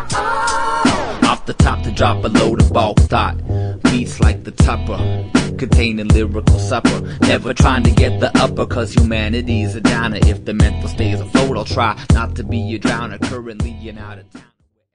Off the top to drop a load of bulk thought. Beats like the tupper, containing lyrical supper. Never trying to get the upper, cause humanity's a downer. If the mental stays afloat, I'll try not to be a drowner. Currently you're out of town.